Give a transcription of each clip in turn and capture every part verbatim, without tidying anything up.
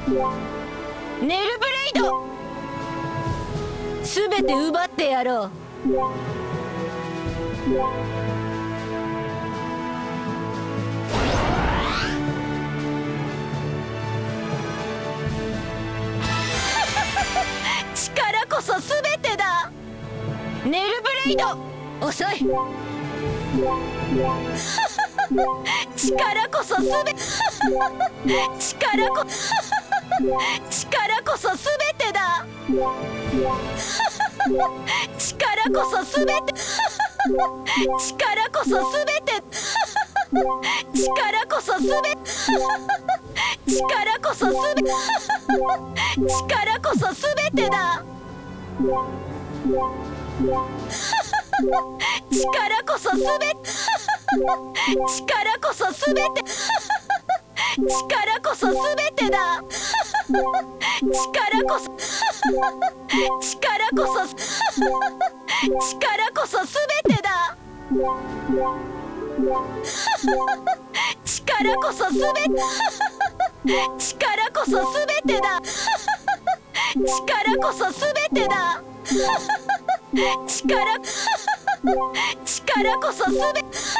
ネルブレイド、すべて奪ってやろう。力こそすべてだ。ネルブレイド、遅い。力こそすべ力こ力こそすべてだ。力こそすべて力こそすべて力こそすべ力こそすべ力こそすべてだ。力こそすべ力こそすべて力こそすべてだ。力こそ力こそ力こそすべてだ。力こそすべ力こそすべてだ。力こそすべてだ。力力こそすべ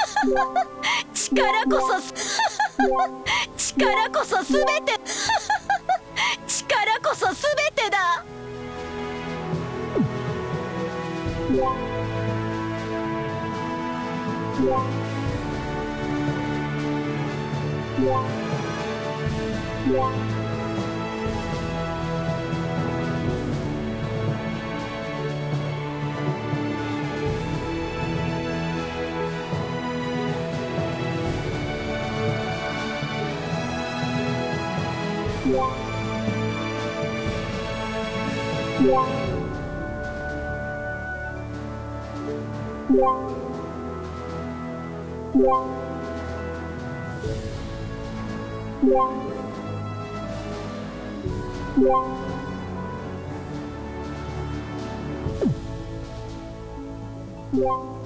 力こそ力こそすべて力こそすべてだ。Yeah.